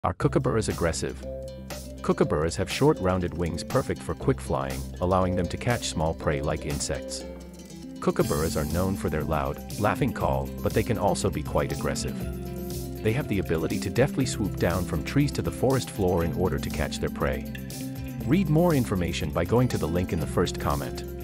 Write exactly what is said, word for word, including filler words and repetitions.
Are kookaburras aggressive? Kookaburras have short rounded wings perfect for quick flying, allowing them to catch small prey like insects. Kookaburras are known for their loud, laughing call, but they can also be quite aggressive. They have the ability to deftly swoop down from trees to the forest floor in order to catch their prey. Read more information by going to the link in the first comment.